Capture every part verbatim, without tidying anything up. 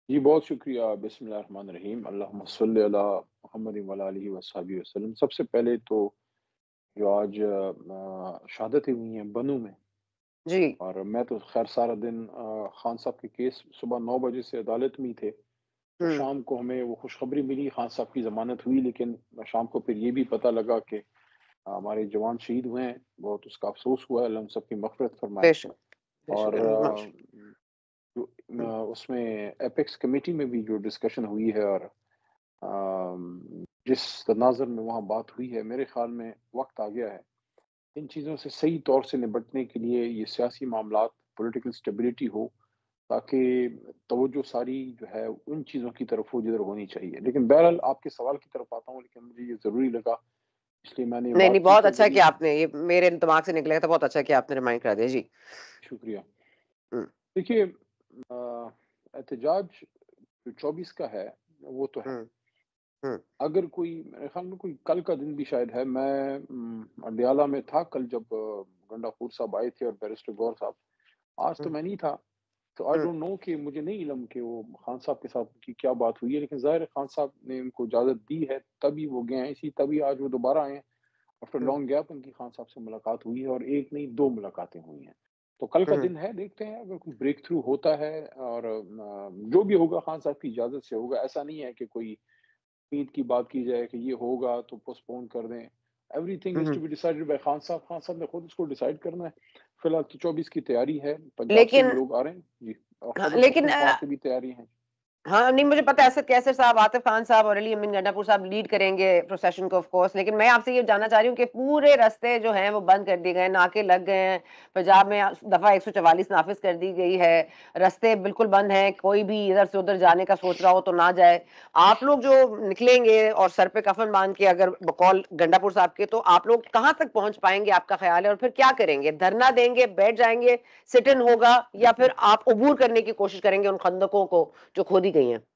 جی بہت شکریہ. بسم اللہ الرحمن الرحیم. اللہم صلی علی محمد وعلی آلہ وصحبہ وسلم. سب سے پہلے تو جو آج آ، شہادتیں ہوئی ہیں بنوں میں، جی اور میں تو خیر سارا دن آ، خان صاحب کے کیس صبح نو بجے سے عدالت میں ہی تھے، تو ہوں شام کو ہمیں وہ خوشخبری ملی خان صاحب کی ضمانت ہوئی، لیکن شام کو پھر یہ بھی پتہ لگا کہ آ، ہمارے جوان شہید ہوئے ہیں. بہت اس کا افسوس ہوا ہے، اللہ ہم سب کی مغفرت فرمائے. بے شک بے اور شک آ، ماشاء- جو ہوں، آ، اس میں ایپیکس کمیٹی میں بھی جو ڈسکشن ہوئی ہے، اور آم، جس تناظر میں وہاں بات ہوئی ہے، میرے خیال میں وقت آ گیا ہے ان چیزوں سے صحیح طور سے نپٹنے کے لیے. یہ سیاسی معاملات، پولیٹیکل سٹیبلٹی ہو، تاکہ توجہ ساری جو ہے ان چیزوں کی طرف ہو جدھر ہونی چاہیے. لیکن بہرحال آپ کے سوال کی طرف آتا ہوں، لیکن مجھے یہ ضروری لگا اس لیے میں نے یہ نہیں نہیں بات کی بہت کہ اچھا جب یہ کیا آپ نے، یہ میرے دماغ سے نکلے تھا، بہت اچھا کیا آپ نے ریمائنڈ کرا دیا. جی شکریہ. ہوں دیکھیے، آ، احتجاج جو چوبیس کا ہے وہ تو ہے. ہوں ہوں اگر کوئی، میرے خیال میں کوئی کل کا دن بھی شاید ہے، میں م، اڈیالہ میں تھا کل جب آ، گنڈا پور صاحب آئے تھے اور بیرسٹر گور صاحب. آج تو ہوں میں نہیں تھا، تو آئی ہوں ڈونٹ نو کہ مجھے نہیں علم کہ وہ خان صاحب کے ساتھ کی کیا بات ہوئی ہے. لیکن ظاہر ہے خان صاحب نے ان کو اجازت دی ہے تبھی وہ گئے ہیں، اسی تبھی آج وہ دوبارہ آئے ہیں. آفٹر ہوں لانگ گیپ ان کی خان صاحب سے ملاقات ہوئی ہے، اور ایک نہیں دو ملاقاتیں ہوئی ہیں. تو کل کا ہوں دن ہے، دیکھتے ہیں اگر کوئی بریک تھرو ہوتا ہے، اور آ، جو بھی ہوگا خان صاحب کی اجازت سے ہوگا. ایسا نہیں ہے کہ کوئی عید کی بات کی جائے کہ یہ ہوگا تو پوسٹ پون کر دیں. ایوری تھنگ از ہوں to be decided by Khan صاحب. خان صاحب نے خود اس کو ڈیسائیڈ کرنا ہے. فی الحال تو چوبیس کی تیاری ہے، پنجاب سے لیکن بھی لوگ آ رہے ہیں جی، اور ہاں، خیبر لیکن پختونخوا سے بھی تیاری ہیں. ہاں نہیں مجھے پتا ہے اسد کیسر صاحب، عاطف خان صاحب اور علی امین گنڈا پور صاحب لیڈ کریں گے پروسیشن کو آف کورس. لیکن میں آپ سے یہ جاننا چاہ رہی ہوں کہ پورے رستے جو ہیں وہ بند کر دیے گئے، ناکے لگ گئے ہیں، پنجاب میں دفعہ ایک سو چوالیس نافذ کر دی گئی ہے، رستے بالکل بند ہیں، کوئی بھی ادھر سے ادھر جانے کا سوچ رہا ہو تو نہ جائے. آپ لوگ جو نکلیں گے اور سر پہ کفن باندھ کے، اگر بقول گنڈا پور صاحب کے، تو آپ لوگ کہاں تک پہنچ پائیں گے آپ کا خیال ہے؟ اور پھر کیا کریں گے؟ دھرنا دیں گے، بیٹھ جائیں گے، سٹ ان ہوگا، یا پھر آپ عبور کرنے کی کوشش کریں گے ان خندقوں کو جو کھودی گئی ہیں؟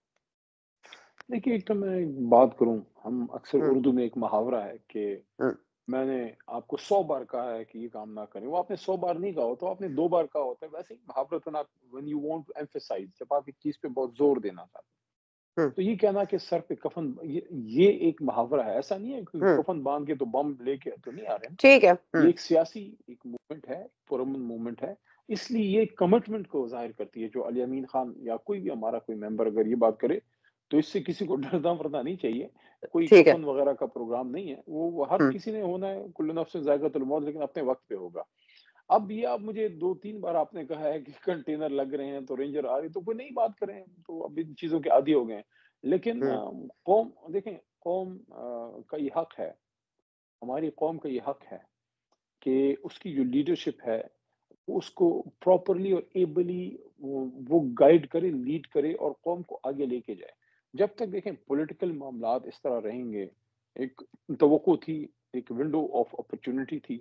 دیکھیے، ایک تو میں ایک بات کروں، ہم اکثر ہوں اردو میں ایک محاورہ ہے کہ ہوں میں نے آپ کو سو بار کہا ہے کہ یہ کام نہ کریں. وہ آپ نے سو بار نہیں کہا ہوتا، آپ نے دو بار کہا ہوتا ہے. ویسے ہی محاورتن آپ when you want to emphasize، جب آپ ایک چیز پہ بہت زور دینا چاہتے ہیں، ہوں تو یہ کہنا کہ سر پہ کفن، یہ, یہ ایک محاورہ ہے. ایسا نہیں ہے کہ ہوں کفن باندھ کے تو بم لے کے تو نہیں آ رہے ہیں. ٹھیک ہے. یہ ہوں ایک سیاسی ایک موومنٹ ہے، پرامن موومنٹ ہے. اس لیے یہ کمٹمنٹ کو ظاہر کرتی ہے. جو علی امین خان یا کوئی بھی ہمارا کوئی ممبر اگر یہ بات کرے تو اس سے کسی کو ڈرنا ورنا نہیں چاہیے. کوئی ٹھیک ہے. کفن وغیرہ کا پروگرام نہیں ہے. وہ وہ ہر ہوں کسی نے ہونا ہے، کل نفس ذائقۃ الموت، لیکن اپنے وقت پہ ہوگا. اب یہ آپ مجھے دو تین بار آپ نے کہا ہے کہ کنٹینر لگ رہے ہیں تو رینجر آ رہی، تو کوئی نئی بات کریں، تو اب ان چیزوں کے عادی ہو گئے ہیں. لیکن ہوں آ، قوم دیکھیں، قوم آ، کا یہ حق ہے، ہماری قوم کا یہ حق ہے کہ اس کی جو لیڈرشپ ہے وہ اس کو پراپرلی اور ایبلی وہ گائیڈ کرے، لیڈ کرے، اور قوم کو آگے لے کے جائے. جب تک دیکھیں پولیٹیکل معاملات اس طرح رہیں گے، ایک توقع تھی، ایک ونڈو آف اپرچونٹی تھی.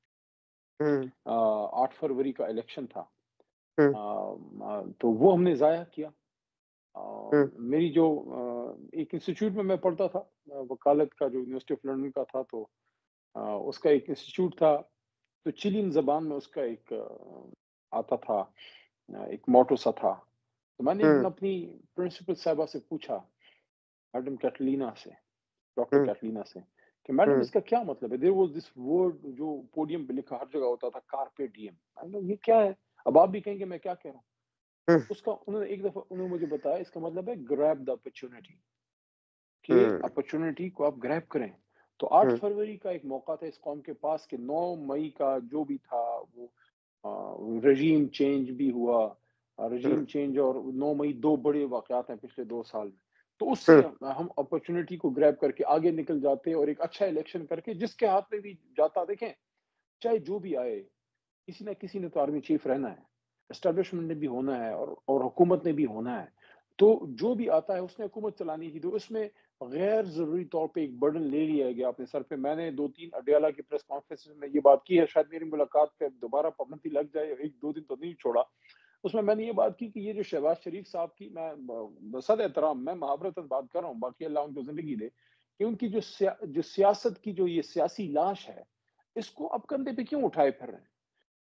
ہوں آ، آٹھ فروری کا الیکشن تھا، ہوں آ، آ، تو وہ ہم نے ضائع کیا. آ، ہوں میری جو آ، ایک انسٹیٹیوٹ میں میں پڑھتا تھا، آ، وکالت کا جو یونیورسٹی آف لندن کا تھا، تو آ، اس کا ایک انسٹیٹیوٹ تھا. تو چیلین زبان میں اس کا ایک آ، آتا تھا، آ، ایک موٹو سا تھا. تو میں نے ایک دن ہوں اپنی پرنسپل صاحبہ سے پوچھا، میڈم کیٹلینا سے، ڈاکٹر ہوں کیٹلینا سے، کہ میڈم ہوں اس کا کیا مطلب ہے؟ دیر واز دس ورڈ جو پوڈیم پہ لکھا ہر جگہ ہوتا تھا، کارپے ڈیم. میں نے کہا یہ کیا ہے؟ اب آپ بھی کہیں گے میں کیا کہہ رہا ہوں. ہوں اس کا انہوں نے ایک دفعہ انہوں نے مجھے بتایا اس کا مطلب ہے گریب دا اپرچونٹی، کہ ہوں اپرچونٹی کو آپ گریب کریں. تو آٹھ ہوں فروری کا ایک موقع تھا اس قوم کے پاس کہ نو مئی کا جو بھی تھا وہ رجیم چینج بھی ہوا. ہوں رجیم چینج اور نو مئی دو بڑے واقعات ہیں پچھلے دو سال میں. تو اس سے ہوں ہم اپرچونٹی کو گریب کر کے آگے نکل جاتے اور ایک اچھا الیکشن کر کے جس کے ہاتھ میں بھی جاتا، دیکھیں چاہے جو بھی آئے، کسی نہ کسی نے تو آرمی چیف رہنا ہے، اسٹیبلشمنٹ نے بھی ہونا ہے، اور اور حکومت نے بھی ہونا ہے. تو جو بھی آتا ہے اس نے حکومت چلانی تھی. تو اس میں غیر ضروری طور پہ ایک برڈن لے لیا گیا اپنے سر پہ. میں نے دو تین اڈیالہ کی پریس کانفرنس میں یہ بات کی ہے، شاید میری ملاقات پہ دوبارہ پابندی لگ جائے، ایک دو دن تو نہیں چھوڑا. اس میں میں نے یہ بات کی کہ یہ جو شہباز شریف صاحب کی، میں بصد احترام میں محاورتاً بات کر رہا ہوں، باقی اللہ ان کو زندگی دے، کہ ان کی جو سیا جو سیاست کی جو یہ سیاسی لاش ہے، اس کو اب کندھے پہ کیوں اٹھائے پھر رہے ہیں؟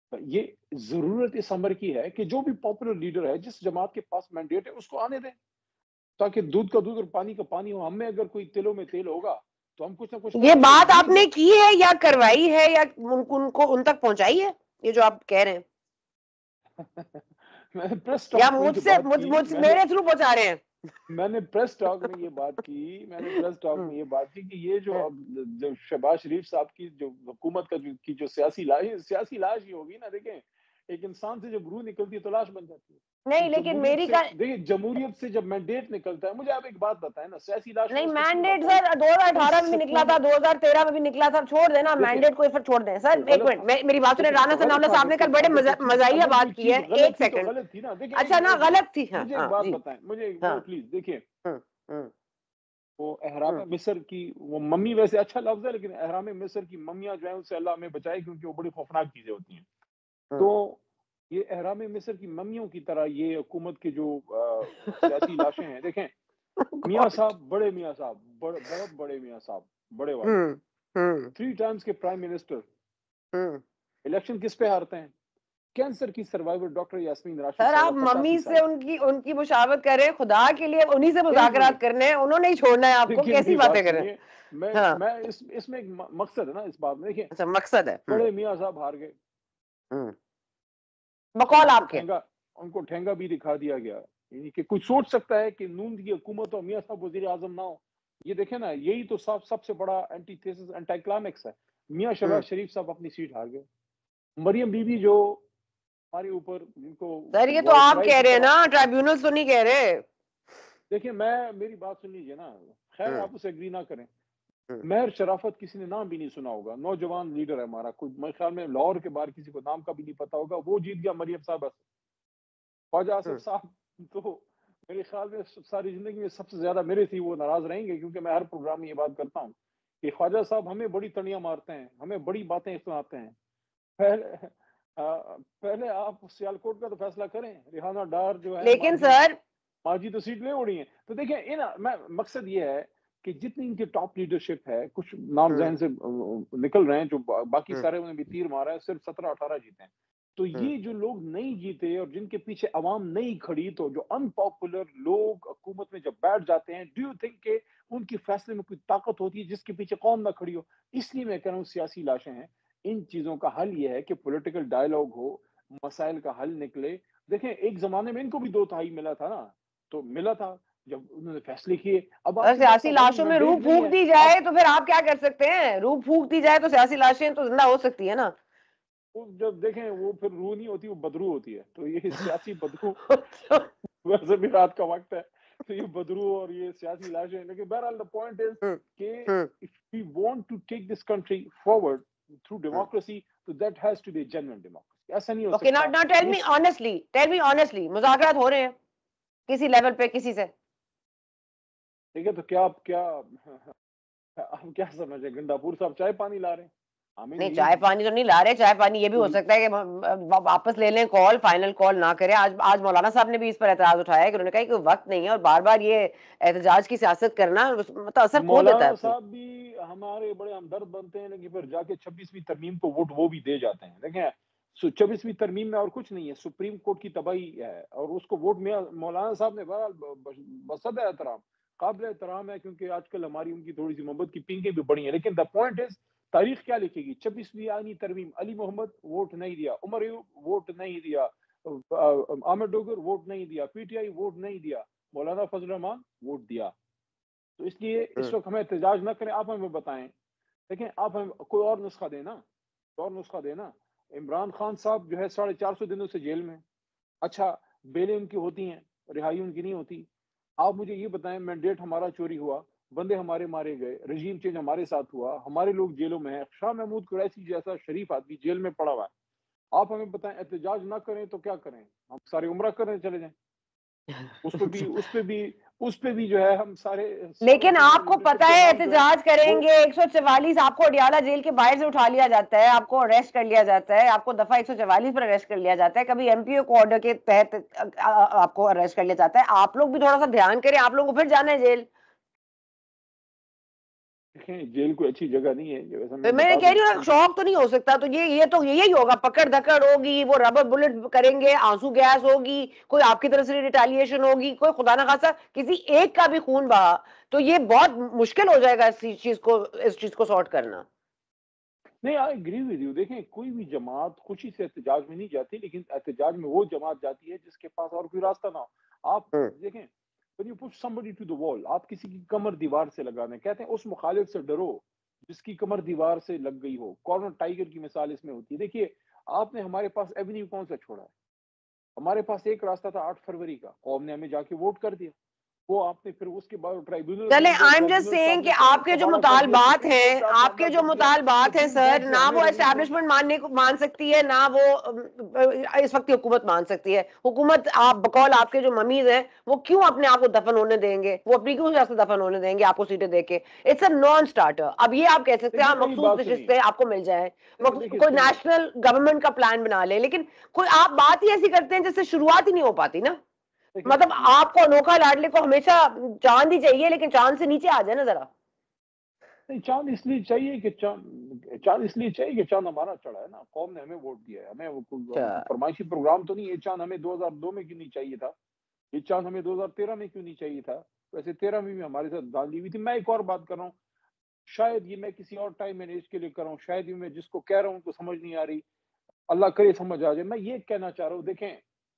یہ ضرورت اس امر کی ہے کہ جو بھی پاپولر لیڈر ہے، جس جماعت کے پاس مینڈیٹ ہے، اس کو آنے دیں، تاکہ دودھ کا دودھ اور پانی کا پانی ہو. ہم میں اگر کوئی تلوں میں تیل ہوگا تو ہم کچھ نہ کچھ یہ کریں گے. بات آپ لیکن نے کی ہے یا کروائی ہے یا ان ان کو ان تک پہنچائی ہے یہ جو آپ کہہ رہے ہیں، میں نے پریس یا ٹاک میں مجھ یہ سے بات مجھ کی، مجھ میں نے میرے تھرو پہنچا رہے ہیں؟ میں نے پریس ٹاک میں یہ بات کی میں نے پریس ٹاک میں یہ بات کی کہ یہ جو اب جو شہباز شریف صاحب کی جو حکومت کا جو کی جو سیاسی لاش سیاسی لاش ہی ہوگی نا. دیکھیں ایک انسان سے جب روح نکلتی ہے تو لاش بن جاتی ہے. نہیں لیکن جمہوریت میری سے کا دیکھیں جمہوریت سے جب مینڈیٹ نکلتا ہے، مجھے آپ ایک بات بتائیں نا، سیاسی لاش نہیں اس کو کیوں مینڈیٹ لاتا سر دو ہزار ہے؟ اٹھارہ اس میں بھی نکلا تھا، سکون دو ہزار تیرہ میں بھی نکلا تھا. چھوڑ دینا دیکھیں مینڈیٹ کو ایفر چھوڑ دیں سر. تو ایک غلط منٹ میری بات سنیں. دیکھیں رانا تو غلط ثناءاللہ تھا. صاحب نے کل دیکھیں بڑے اگر کچھ مزاحیہ اگر کوئی بات کی ہے. چیز غلط ایک تھی تو سیکنڈ. غلط تھی نا. دیکھیں اچھا نا غلط تھی. ہاں مجھے ایک ہاں بات جی بتائیں، مجھے ہاں پلیز دیکھیں ہوں ہوں وہ احرام مصر کی وہ ممی، ویسے اچھا لفظ ہے لیکن احرام مصر کی ممیاں جو ہیں ان سے اللہ ہمیں بچائے، کیونکہ وہ بڑی خوفناک چیزیں ہوتی ہیں. تو یہ احرام مصر کی ممیوں کی طرح یہ حکومت کے جو سیاسی لاشیں ہیں. دیکھیں میاں صاحب، بڑے میاں صاحب، بڑے بہت بڑے میاں صاحب، بڑے والے، تھری ٹائمز کے پرائم منسٹر، الیکشن کس پہ ہارتے ہیں؟ کینسر کی survivor doctor Yasmin Rashid sir. آپ صاحبہ ممی پچاسی سے سال ان کی ان کی مشاورت کر رہے ہیں، خدا کے لیے انہی سے ایک مذاکرات منٹ کرنے ہیں، انہوں نے ہی چھوڑنا ہے آپ کو. دیکھیے کیسی میری باتیں بات کر رہے سنیے. ہیں؟ میں ہاں میں اس اس میں ایک مقصد ہے نا اس بات میں. دیکھیں اچھا مقصد ہے. بڑے میاں صاحب ہار گئے، بقول ان کو آپ کے. ٹھینگا ان کو ٹھینگا بھی دکھا دیا گیا. یعنی کہ کوئی سوچ سکتا ہے کہ نون کی حکومت اور میاں صاحب وزیر اعظم نہ ہو؟ یہ دیکھیں نا، یہی تو سب سب سے بڑا اینٹی تھیسس اینٹی کلائمیکس ہے. میاں شہباز شریف صاحب اپنی سیٹ ہار گئے. مریم بی بی جو ہمارے اوپر جن کو سر یہ تو لارڈ آپ کرائے کہہ کی رہے ہیں طرح، نا، ٹرائیبیونل تو نہیں کہہ رہے. دیکھیں میں میری بات سن لیجیے نا، خیر آپ اسے اگری نہ کریں. مہر شرافت کسی نے نام بھی نہیں سنا ہوگا، نوجوان لیڈر ہے ہمارا، کوئی میرے خیال میں لاہور کے باہر کسی کو نام کا بھی نہیں پتا ہوگا. وہ جیت گیا مریم صاحب سے. خواجہ آصف صاحب تو میرے خیال میں ساری زندگی میں سب سے زیادہ میرے سے وہ ناراض رہیں گے، کیونکہ میں ہر پروگرام میں یہ بات کرتا ہوں کہ خواجہ صاحب ہمیں بڑی تڑیاں مارتے ہیں، ہمیں بڑی باتیں سناتے ہیں. پہلے پہلے آپ سیالکوٹ کا تو فیصلہ کریں. ریحانہ ڈار جو ہے لیکن ماجی سر ماجی تو سیٹ لے اڑی ہیں. تو دیکھیں ان میں مقصد یہ ہے کہ جتنی ان کی ٹاپ لیڈرشپ ہے، کچھ نام ذہن سے نکل رہے ہیں جو باقی سارے انہیں بھی تیر مارا ہے، صرف سترہ اٹھارہ جیتے ہیں. تو یہ جو لوگ نہیں جیتے اور جن کے پیچھے عوام نہیں کھڑی، تو جو ان پاپولر لوگ حکومت میں جب بیٹھ جاتے ہیں، ڈو یو تھنک کہ ان کی فیصلے میں کوئی طاقت ہوتی ہے جس کے پیچھے قوم نہ کھڑی ہو؟ اس لیے میں کہہ رہا ہوں سیاسی لاشیں ہیں. ان چیزوں کا حل یہ ہے کہ پولیٹیکل ڈائلاگ ہو، مسائل کا حل نکلے. دیکھیں ایک زمانے میں ان کو بھی دو تہائی ملا تھا نا، تو ملا تھا جب انہوں نے فیصلے کیے. اب آپ کے پاس سیاسی عوامی لاشوں میں روح مینڈیٹ نہیں پھونک ہے. دی آپ جائے تو پھر آپ کیا کر سکتے ہیں؟ روح پھونک دی جائے تو سیاسی لاشیں تو زندہ ہو سکتی ہے نا. جب دیکھیں وہ پھر روح نہیں ہوتی، وہ بدرو ہوتی ہے. تو یہ سیاسی بدرو ویسے بھی رات کا وقت ہے، تو یہ بدرو اور یہ سیاسی لاشیں. لیکن بہرحال the point is کہ if we want to take this country forward through democracy, so that has to be a genuine democracy. ایسا نہیں ہو اوکے سکتا. now now tell me honestly tell me honestly مذاکرات ہو رہے ہیں کسی لیول پہ کسی سے؟ ٹھیک ہے تو کیا آپ کیا آپ کیا سمجھ رہے ہیں گنڈا پور صاحب چائے پانی لا رہے ہیں؟ نہیں چائے پانی تو نہیں لا رہے. چائے پانی یہ بھی ہو سکتا ہے کہ واپس لے لیں کال، فائنل کال نہ کریں. آج آج مولانا صاحب نے بھی اس پر اعتراض اٹھایا کہ انہوں نے کہا کہ وقت نہیں ہے اور بار بار یہ احتجاج کی سیاست کرنا مطلب اثر کھو دیتا ہے. مولانا صاحب بھی ہمارے بڑے ہمدرد بنتے ہیں، لیکن پھر جا کے چھبیسویں ترمیم کو ووٹ وہ بھی دے جاتے ہیں. دیکھیں چھبیسویں ترمیم میں اور کچھ نہیں ہے، سپریم کورٹ کی تباہی ہے، اور اس کو ووٹ میں مولانا صاحب نے بہرحال بصد احترام قابل احترام ہے، کیونکہ آج کل ہماری ان کی تھوڑی سی محبت کی پینکیں بھی بڑی ہیں. لیکن دا پوائنٹ از تاریخ کیا لکھے گی؟ چھبیسویں آئینی ترمیم، علی محمد ووٹ نہیں دیا، عمر ایوب ووٹ نہیں دیا، عامر ڈوگر ووٹ نہیں دیا، پی ٹی آئی ووٹ نہیں دیا، مولانا فضل الرحمان ووٹ دیا. تو اس لیے اس وقت ہمیں احتجاج نہ کریں، آپ ہمیں بتائیں. دیکھیں آپ ہمیں کوئی اور نسخہ دینا، اور نسخہ دینا. عمران خان صاحب جو ہے ساڑھے چار سو دنوں سے جیل میں. اچھا بیلیں ان کی ہوتی ہیں، رہائی ان کی نہیں ہوتی. آپ مجھے یہ بتائیں مینڈیٹ ہمارا چوری ہوا، بندے ہمارے مارے گئے، رجیم چینج ہمارے ساتھ ہوا، ہمارے لوگ جیلوں میں ہیں، شاہ محمود قریشی جیسا شریف آدمی جیل میں پڑا ہوا ہے. آپ ہمیں بتائیں احتجاج نہ کریں تو کیا کریں؟ ہم سارے عمرہ کرنے چلے جائیں؟ اس پہ بھی اس پہ بھی اس پہ بھی جو ہے ہم سارے. لیکن آپ کو پتا ہے احتجاج کریں گے، ایک سو چوالیس آپ کو اڈیالہ جیل کے باہر سے اٹھا لیا جاتا ہے، آپ کو اریسٹ کر لیا جاتا ہے، آپ کو دفعہ ایک سو چوالیس پر اریسٹ کر لیا جاتا ہے، کبھی ایم پی او کو آرڈر کے تحت آپ کو اریسٹ کر لیا جاتا ہے. آپ لوگ بھی تھوڑا سا دھیان کریں، آپ لوگوں کو پھر جانا ہے جیل. जेल कोई अच्छी जगह नहीं है, ये वैसे तो मैं मैं बता कह रही दूं। हूँ शौक तो नहीं हो सकता, तो ये ये तो यही होगा, पकड़ धकड़ होगी, वो रबर बुलेट करेंगे, आंसू गैस होगी, कोई आपकी तरफ से रिटेलिएशन होगी, कोई खुदा ना खासा किसी एक का भी खून बहा, तो ये बहुत मुश्किल हो जाएगा इस चीज को इस चीज को सॉर्ट करना। नहीं, आई एग्री विद यू। देखें, कोई भी जमात खुशी से एहतजाज में नहीं जाती, लेकिन एहतजाज में वो जमात जाती है जिसके पास और कोई रास्ता ना हो। आप देखें, when you push somebody to the wall, आप किसी की कमर दीवार से लगा दें, कहते हैं उस मुखालिफ से डरो जिसकी कमर दीवार से लग गई हो। कॉर्नर टाइगर की मिसाल इसमें होती है। देखिए, आपने हमारे पास एवेन्यू कौन सा छोड़ा है? हमारे पास एक रास्ता था आठ फरवरी का, कौम ने हमें जाके वोट कर दिया। वो आपने फिर उसके बाद ट्राइब्यूनल चले, बन गए, I am just tribunal saying साहब कि ने आपके जो कबाड़ा कर दिया, मुतालबात सुप्रीम कोर्ट हैं, से आप आपके मामला जो बन गया, मुतालबात हैं सुप्रीम सर, कोर्ट से ना हमें वो रिलीफ हो। एस्टैब्लिशमेंट मानने को मान सकती है, ना वो अ, इस वक्त की हुकूमत मान सकती है। हुकूमत, आप बकौल आपके जो ममीज हैं, वो क्यों अपने आप को दफन होने देंगे? वो अपनी क्यों सियासत दफन होने देंगे आपको सीटें देके? It's a non starter. अब ये आप कह सकते हैं देखिए हाँ, मेरी मखसूस बात सुनिए, नशिस्तें आपको मिल जाए, देखिए देखिए कोई सुनिए, नेशनल गवर्नमेंट का प्लान बना ले, लेकिन कोई आप बात ही ऐसी करते हैं जिससे शुरुआत ही नहीं हो पाती ना। देखिए मतलब आपको अनोखा लाडले को हमेशा चांद ही चाहिए, लेकिन चांद से नीचे आ जाए ना जरा। नहीं, चांद इसलिए चाहिए कि चांद चांद इसलिए चाहिए कि चांद हमारा चढ़ा है ना, कौम ने हमें वोट दिया है। हमें वो कोई हम कोई फरमाइशी प्रोग्राम तो नहीं है। चांद हमें दो हज़ार दो में क्यों नहीं चाहिए था? ये चांद हमें दो हज़ार तेरह में क्यों नहीं चाहिए था? वैसे तेरह में भी हमारे साथ दांधी हुई थी। मैं एक और बात कर रहा हूँ, शायद ये मैं किसी और टाइम मैंने इसके लिए कर रहा हूँ, शायद ये मैं जिसको कह रहा हूँ उनको समझ नहीं आ रही, अल्लाह करे समझ आ जाए। मैं ये कहना चाह रहा हूँ, देखें,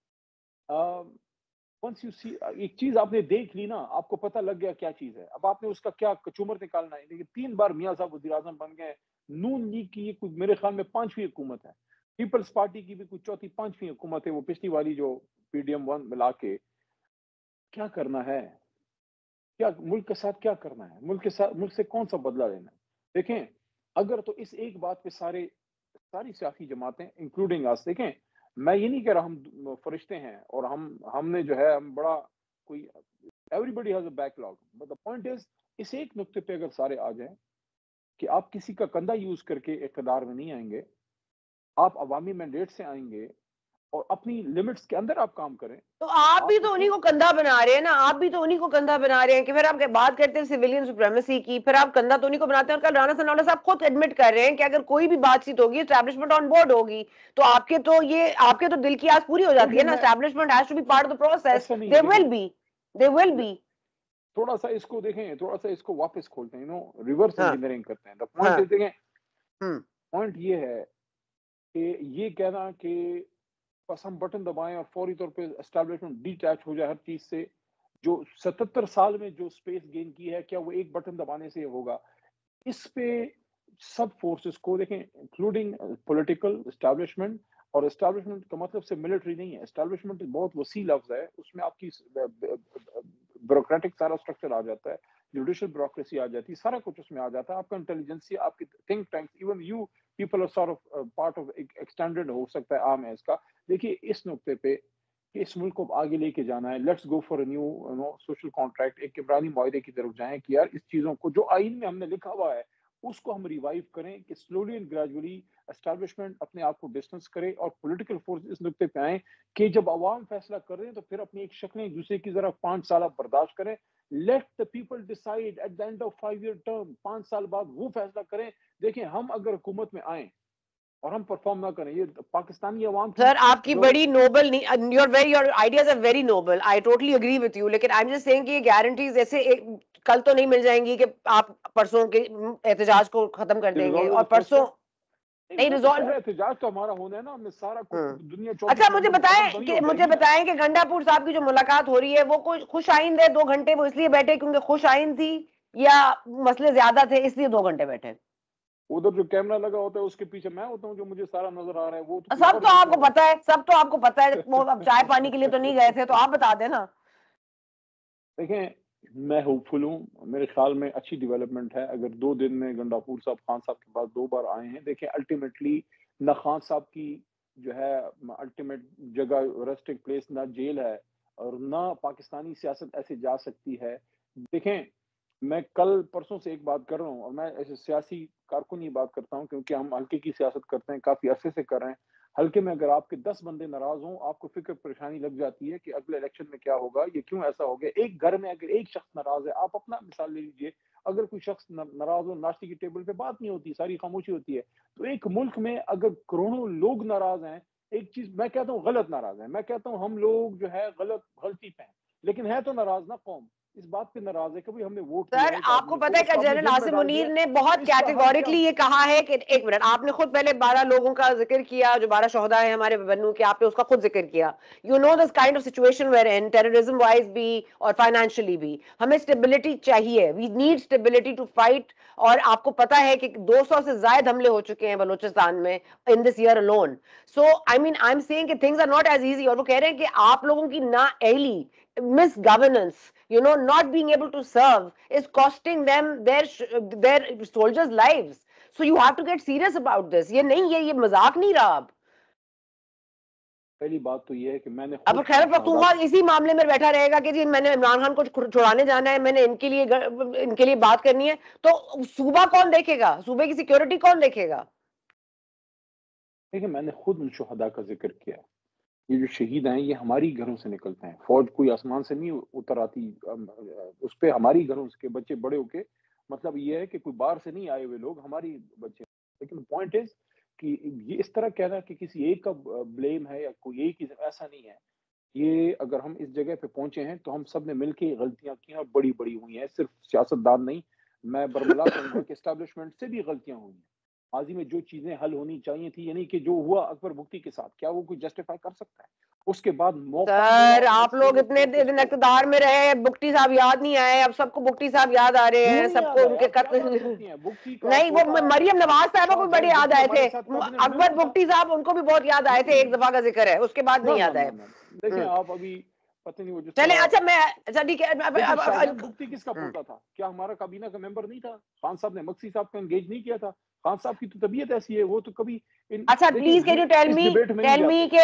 वंस यू सी, एक चीज आपने देख ली ना, आपको पता लग गया क्या चीज है। अब आपने उसका क्या कचूमर निकालना है। देखिए, तीन बार मियां साहब वज़ीर आज़म बन गए। नून लीग की ये कुछ मेरे ख्याल में पांचवी हुकूमत है। पीपल्स पार्टी की भी कुछ चौथी पांचवी हुकूमत है, वो पिछली वाली जो पीडीएम वन मिला के। क्या करना है? क्या मुल्क के साथ क्या करना है? मुल्क के साथ, मुल्क से कौन सा बदला लेना है? देखें, अगर तो इस एक बात पे सारे सारी सियासी जमातें इंक्लूडिंग अस, देखें, मैं ये नहीं कह रहा हम फरिश्ते हैं और हम हमने जो है हम बड़ा कोई, everybody has a backlog, but the point is, इस एक नुक्ते पे अगर सारे आ जाएं कि आप किसी का कंधा यूज करके इक़्तिदार में नहीं आएंगे, आप अवामी मैंडेट से आएंगे और अपनी लिमिट्स के अंदर आप काम करें। तो आप भी आपको तो उन्हीं फिर को कंधा बना रहे हैं ना, आप भी तो उन्हीं को कंधा बना रहे हैं कि फिर आप बात करते हैं सिविलियन सुप्रीमेसी की, फिर आप कंधा तो उन्हीं को बनाते हैं। और कल राणा सनाउल्लाह साहब खुद एडमिट कर रहे हैं कि अगर कोई भी बातचीत होगी, एस्टैब्लिशमेंट ऑन बोर्ड होगी, तो आपके तो ये आपके तो दिल की आस पूरी हो जाती देखिए, है ना। मैं establishment has to be part of the process, ऐसा नहीं है। दे विल देखें, बी, दे विल बी। थोड़ा सा इसको देखें, थोड़ा सा इसको वापस खोलते हैं, यू नो, रिवर्स हाँ, इंजीनियरिंग करते हैं। द पॉइंट हाँ, इज, देखें, हम्म, पॉइंट ये है कि ये कहना कि बस हम बटन दबाएं और फौरी तौर पे एस्टैब्लिशमेंट डिटैच हो जाए हर चीज से, जो सतहत्तर साल में जो स्पेस गेन की है, क्या वो एक बटन दबाने से होगा? इस पे सब फोर्सेस को देखें, इंक्लूडिंग पॉलिटिकल एस्टैब्लिशमेंट। और एस्टैब्लिशमेंट का मतलब से मिलिट्री नहीं है। एस्टैब्लिशमेंट बहुत वसी लफ्ज है, उसमें आपकी ब्यूरोक्रेटिक सारा स्ट्रक्चर आ जाता है, जुडिशियल ब्यूरोक्रेसी आ जाती है, सारा कुछ उसमें आ जाता है, आपका इंटेलिजेंसिया, आपकी think tanks, even you people are sort of part of extended हो सकता है आम है इसका। देखिए, इस नुक्ते पे कि इस मुल्क को आगे लेके जाना है, let's go for new no social contract, एक इमरानी मुआहदे की तरफ जाएं कि यार इस चीजों को जो आइन में हमने लिखा हुआ है उसको हम रिवाइव करें, कि स्लोली एंड ग्रेजुअली एस्टैब्लिशमेंट अपने आप को डिस्टेंस करे और पॉलिटिकल फोर्स इस नुक्ते पे आए कि जब अवाम फैसला कर रहे हैं तो फिर अपनी एक शक्लें एक दूसरे की जरा पांच साल बर्दाश्त करें। Let the people decide at the end of five year term, पांच साल बाद वो फैसला करें। देखें, हम अगर हुकूमत में आए और हम परफॉर्म ना करें, ये पाकिस्तानी अवाम की सर आपकी जो, बड़ी noble, your very, your ideas are very noble, I totally agree with you, लेकिन आई एम जस्ट सेइंग कि ये गारंटीज जैसे एक, कल तो नहीं मिल जाएंगी कि आप परसों के एहतजाज को खत्म कर देंगे रिजॉल्व और द परसों प्रोसेस। नहीं, नहीं वो तो रिजॉल्व। खैर एहतजाज तो हमारा होना है ना, हमें सारा कुछ हम्म। दुनिया चौबीस अच्छा मुझे नवंबर को खत्म तो बताएं नहीं कि हो मुझे जाएगी ना। बताएं कि गंडापुर साहब की जो मुलाकात हो रही है वो कोई खुश आइंद है? दो घंटे वो इसलिए बैठे क्योंकि खुश आइंद थी, या मसले ज्यादा थे इसलिए दो घंटे बैठे? उधर जो कैमरा लगा होता है उसके पीछे मैं होता हूँ, जो मुझे सारा नजर आ रहा है, वो तो कोई सब और तो बैठे आपको हुए पता है, सब तो आपको पता है, वो अब चाय पानी के लिए तो नहीं गए थे, तो आप बता देना। देखें, मैं होपफुल हूँ, मेरे ख्याल में अच्छी डेवलपमेंट है। अगर दो दिन में गंडापुर साहब खान साहब के पास दो बार आए हैं, देखें अल्टीमेटली न खान साहब की जो है अल्टीमेट जगह रेस्टिंग प्लेस ना जेल है, और ना पाकिस्तानी सियासत ऐसे जा सकती है। देखें, मैं कल परसों से एक बात कर रहा हूँ, और मैं ऐसे सियासी कारकुन ही बात करता हूँ क्योंकि हम हल्के की सियासत करते हैं, काफी अरसे से कर रहे हैं। ہلکے میں اگر آپ کے دس بندے ناراض ہوں آپ کو فکر پریشانی لگ جاتی ہے کہ اگلے الیکشن میں کیا ہوگا, یہ کیوں ایسا ہو گیا. ایک گھر میں اگر ایک شخص ناراض ہے, آپ اپنا مثال لے لیجیے, اگر کوئی شخص ناراض ہو ناشتے کی ٹیبل پہ بات نہیں ہوتی, ساری خاموشی ہوتی ہے. تو ایک ملک میں اگر کروڑوں لوگ ناراض ہیں, ایک چیز میں کہتا ہوں غلط ناراض ہیں, میں کہتا ہوں ہم لوگ جو ہے غلط غلطی پہ ہیں, لیکن ہے تو ناراض نا قوم, اس بات پہ ناراض ہے کہ بھئی ہم نے ووٹ کیا سر ایک آپ کو آدمی پتہ کو, ہے اس کہ کو آپ نے جنرل جیل میں عاصم ڈال منیر دیا, نے بہت اس کا حل کیا کیٹیگورکلی یہ کہا ہے کہ ایک منٹ, آپ نے خود پہلے بارہ لوگوں کا ذکر کیا جو بارہ شہداء ہیں ہمارے بنو کے, آپ نے اس کا خود ذکر کیا. You know this kind of situation where in terrorism wise بھی اور فائنینشلی بھی ہمیں اسٹیبلٹی چاہیے, we need stability to fight. اور آپ کو پتا ہے کہ دو سو سے زائد حملے ہو چکے ہیں بلوچستان میں in this year alone. So I mean I am seeing کہ things are not as easy, اور وہ کہہ رہے ہیں کہ آپ لوگوں کی نا اہلی, misgovernance, you know, not being able to serve is costing them their their soldiers lives. So you have to get serious about this. یہ نہیں, یہ یہ مذاق نہیں رہا. اب پہلی بات تو یہ ہے کہ میں نے اب خود خیر پختونخوا اسی معاملے میں بیٹھا رہے گا کہ جی میں نے عمران خان کو چھڑانے جانا ہے, میں نے ان کے لیے ان کے لیے بات کرنی ہے, تو صوبہ کون دیکھے گا, صوبے کی سیکیورٹی کون دیکھے گا؟ دیکھیں میں نے خود ان شہداء کا ذکر کیا, یہ جو شہید ہیں یہ ہماری گھروں سے نکلتے ہیں, فوج کوئی آسمان سے نہیں اتر آتی اس پہ, ہماری گھروں کے بچے بڑے ہو کے, مطلب یہ ہے کہ کوئی باہر سے نہیں آئے ہوئے لوگ, ہماری بچے. لیکن پوائنٹ از کہ یہ اس طرح کہنا کہ کسی ایک کا بلیم ہے یا کوئی ایک, ایسا نہیں ہے. یہ اگر ہم اس جگہ پہ پہنچے ہیں تو ہم سب نے مل کے غلطیاں کی ہیں, بڑی بڑی ہوئی ہیں, صرف سیاست دان نہیں, میں برملا کہوں گا کہ اسٹیبلشمنٹ سے بھی غلطیاں ہوئی ہیں. ماضی میں جو چیزیں حل ہونی چاہیے تھی, یعنی کہ جو ہوا اکبر بگٹی کے ساتھ, کیا وہ کوئی جسٹیفائی کر سکتا ہے؟ اس کے بعد موقع سر ملا آپ لوگ اتنے دن اقتدار میں رہے, بگٹی صاحب یاد نہیں آئے, اب سب کو بگٹی صاحب یاد آ رہے کیوں ہیں, نہیں سب یاد کو ان آیا, کے آپ کیا قتل بات کرتی ہیں, بگٹی کا نہیں, وہ پوتا مریم نواز صاحبہ کو بھی بڑے شہباز یاد بگٹی آئے تھے, ہمارے ساتھ کابینٹ میں اکبر نہیں تھا. بگٹی صاحب ان کو بھی بہت یاد آئے تھے, ایک دفعہ کا ذکر ہے, اس کے بعد نہ نہیں نہ یاد آئے. نہ دیکھیں آپ ابھی پتہ نہیں وہ جس چلیں طرح, اچھا میں اچھا ٹھیک ہے, دیکھیں شاہجہاں بگٹی کس کا پوتا تھا, کیا ہمارا کابینہ کا ممبر نہیں تھا؟ خان صاحب نے مکسی صاحب کو انگیج نہیں کیا تھا؟ خان صاحب کی تو طبیعت ایسی ہے, وہ تو کبھی اچھا please can you tell me tell me کہ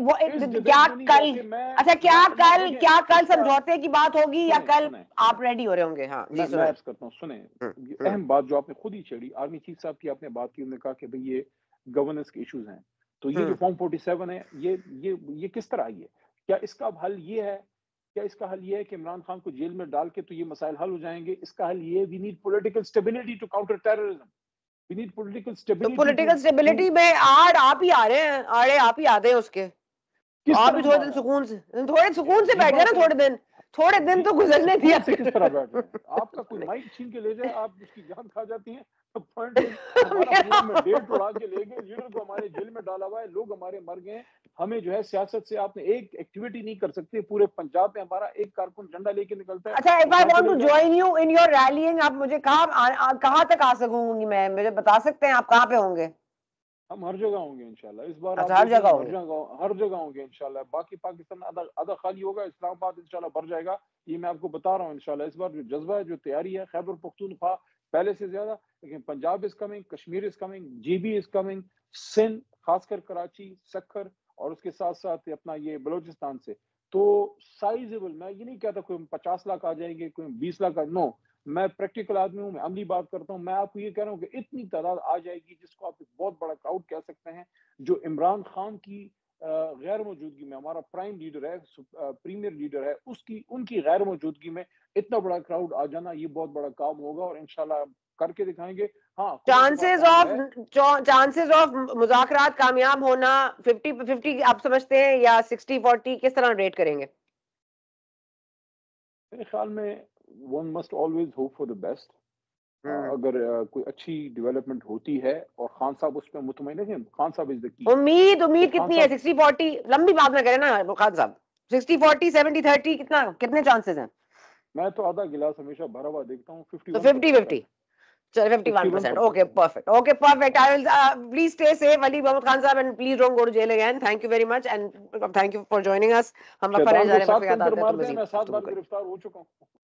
کیا کل, اچھا کیا کل کیا کل سمجھوتے کی بات ہوگی یا کل آپ ریڈی ہو رہے ہوں گے؟ ہاں جی میں عرض کرتا ہوں, سنیں, اہم بات جو آپ نے خود ہی چھیڑی, آرمی چیف صاحب کی آپ نے بات کی, انہوں نے کہا کہ بھئی یہ گورننس کے ایشوز ہیں, تو یہ جو فارم فورٹی سیون ہے یہ یہ یہ کس طرح آئی ہے؟ کیا اس کا حل یہ ہے, کیا اس کا حل یہ ہے کہ عمران خان کو جیل میں ڈال کے تو یہ مسائل حل ہو جائیں گے؟ اس کا حل یہ, we need political stability to counter terrorism, we need political stability. Political stability میں آڑ آپ ہی آ رہے ہیں, آڑے آپ ہی آتے ہیں اس کے, کس آپ طرح بھی ہم تھوڑے آ دن رہا سکون سے تھوڑے سکون سے عجیب بیٹھ جائے بات نا, ہے, تھوڑے دن تھوڑے دن تو گزرنے دیا. سکون سے کس طرح بیٹھ جائیں, آپ کا کوئی مائک چھین کے لے جائے آپ اس کی جان کھا جاتی ہیں. تو پوائنٹ از ہمارا پورا مینڈیٹ اڑا کے لے گئے, لیڈر کو ہمارے جیل میں ڈالا ہوا ہے, لوگ ہمارے مر گئے ہیں, ہمیں جو ہے سیاست سے آپ نے ایک ایکٹیویٹی نہیں کر سکتے. پورے پنجاب میں ہمارا ایک کارکن جھنڈا لے کے نکلتا ہے, اچھا, if I اٹھا کے want لے to جائے. join you in your rallying, آپ مجھے کہاں کہاں تک آ سکوں گی میں, مجھے بتا سکتے ہیں آپ کہاں پہ ہوں گے؟ ہم ہر جگہ ہوں گے انشاءاللہ, اس بار آپ اچھا ہر دیکھ جگہ لیں, ہوں ہر گے. جگہ ہر جگہ ہوں گے انشاءاللہ. باقی پاکستان آدھا آدھا خالی ہوگا, اسلام آباد انشاءاللہ بھر جائے گا, یہ میں آپ کو بتا رہا ہوں انشاءاللہ. اس بار جو جذبہ ہے, جو تیاری ہے, خیبر پختونخوا پہلے سے زیادہ, لیکن Punjab is coming, Kashmir is coming, G B is coming, Sindh خاص کر کراچی, سکھر, اور اس کے ساتھ ساتھ اپنا یہ بلوچستان سے. تو سائزیبل, میں یہ نہیں کہتا کوئی پچاس لاکھ آ جائیں گے, کوئی بیس لاکھ, نو, میں پریکٹیکل آدمی ہوں, میں عملی بات کرتا ہوں. میں آپ کو یہ کہہ رہا ہوں کہ اتنی تعداد آ جائے گی جس کو آپ ایک بہت بڑا کراؤڈ کہہ سکتے ہیں, جو عمران خان کی غیر موجودگی میں, ہمارا پرائم لیڈر ہے, پریمیئر لیڈر ہے, اس کی ان کی غیر موجودگی میں اتنا بڑا کراؤڈ آ جانا, یہ بہت بڑا کام ہوگا, اور انشاءاللہ کر کے دکھائیں گے. ہاں, چانسز آف چانسز آف مذاکرات کامیاب ہونا ففٹی ففٹی آپ سمجھتے ہیں یا سکسٹی فورٹی, کس طرح ریٹ کریں گے؟ میرے خیال میں one must always hope for the best. اگر کوئی اچھی ڈیولپمنٹ ہوتی ہے اور خان صاحب اس پہ مطمئن ہے, خان صاحب از دا کی. امید امید کتنی ہے؟ سکسٹی فورٹی لمبی بات میں کریں نا خان صاحب, سکسٹی فورٹی سیونٹی تھرٹی کتنا, کتنے چانسز ہیں؟ میں تو آدھا گلاس ہمیشہ بھرا ہوا دیکھتا ہوں. ففٹی تو ون ففٹی پرسینٹ ففٹی چلو fifty one percent. Okay perfect, okay perfect. I will uh, please stay safe, Ali Mohammed Khan صاحب, and please don't go to jail again. Thank you very much and thank you for joining us. ہم وقفہ لینے شیطان جا کو رہے ہیں, سات وقفے یاد کنکر آتے ہیں تو مارتے ہیں, مزید میں سات گفتگو بار کریں. گرفتار ہو چکا ہوں.